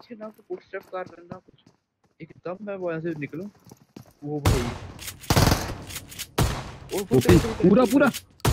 पीछे ना तो फुटस्टेप कर रहे ना कुछ एकदम मैं वहां से निकलूं वो भाई वो ओके पूरा पूरा।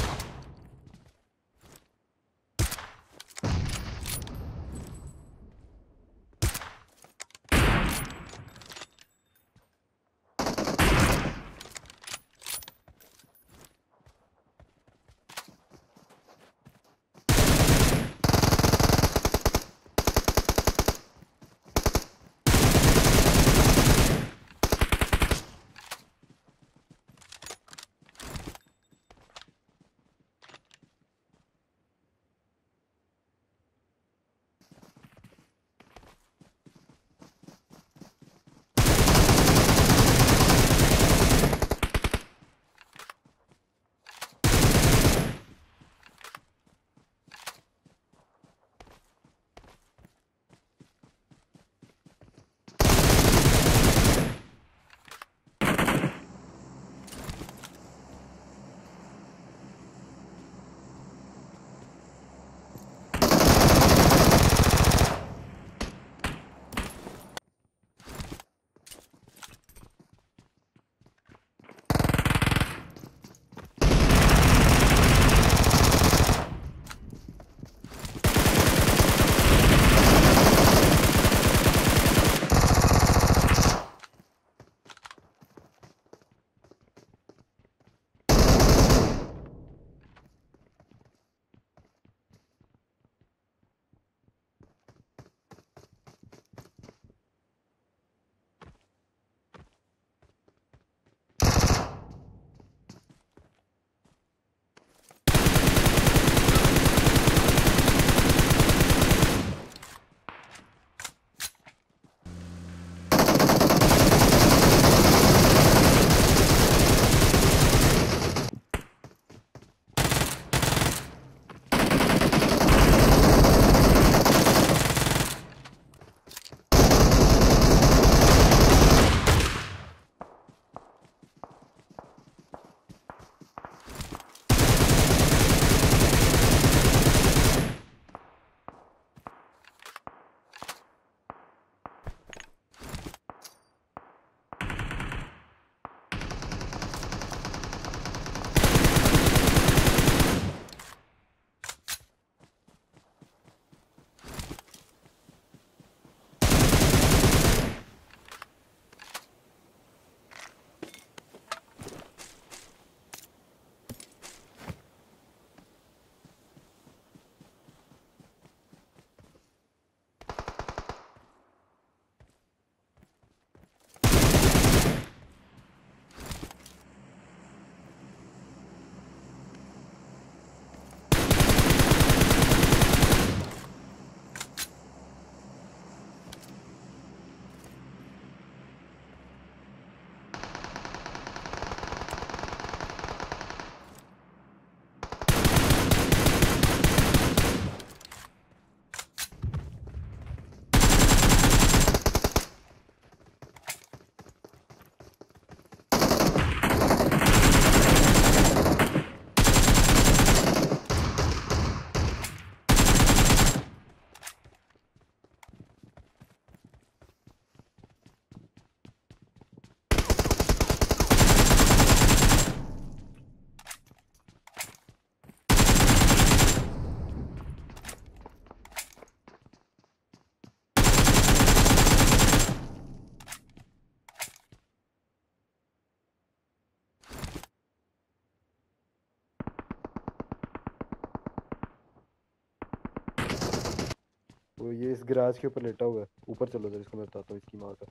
वो ये इस गैराज के ऊपर लेटा हुआ है। ऊपर चलो जरा, इसको मैं बताता हूँ इसकी माँ का।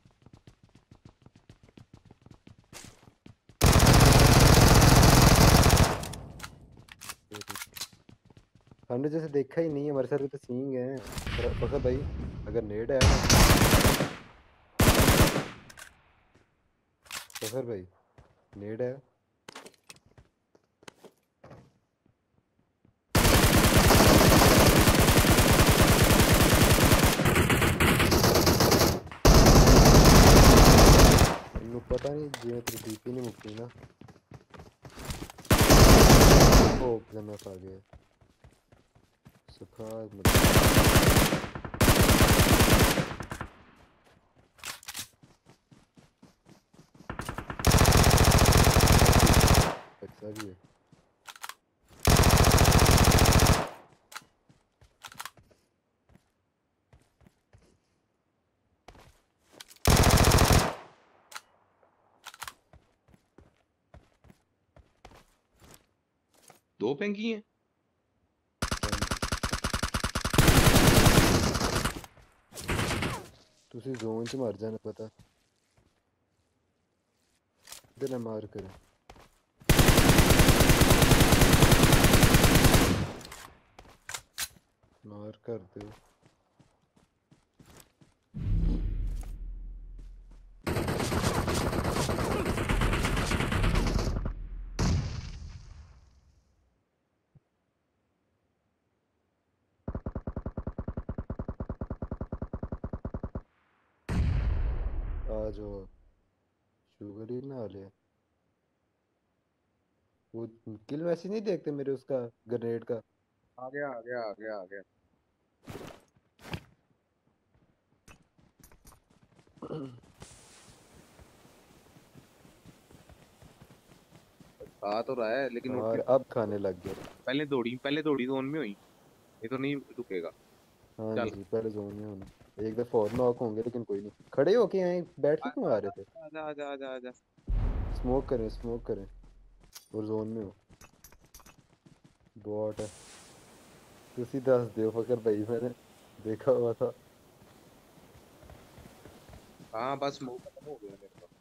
हमने जैसे देखा ही नहीं है, हमारे साथ भी तो सींग है। फखर भाई अगर नेड है ना, फखर भाई नेड है। इनको पता नहीं जिਵੇਂ तेरी डीपी नहीं मुक्ति ना। ओ मैं आ गया सरप्राइज। ऐसा भी है। दो पेंगी हैं। ਤੁਸੀਂ ਜ਼ੋਨ 'ਚ ਮਰ ਜਾਣਾ ਪਤਾ ਇਹਦੇ ਨਾਲ ਮਾਰ ਕਰ ਮਾਰ ਕਰ ਦਿਓ आ जाओ शुगर ही ना लिया वो किल मैसेज नहीं देखते मेरे उसका ग्रेनेड का आ गया आ गया आ गया आ गया। आ तो रहा है लेकिन और अब खाने लग गया पहले दौड़ी जोन में हुई। ये तो नहीं रुकेगा। हाँ चल जी पहले जोन में होना एक दफा और नॉक होंगे लेकिन कोई नहीं खड़े होके यहीं बैठ के क्यों आजा आ आजा रहे थे आजा आजा आजा आजा। स्मोक करें और जोन में हो बॉट है तुसी दस दियो फकर भाई मैंने देखा हुआ था हाँ बस मुंह खत्म हो गया मेरे को।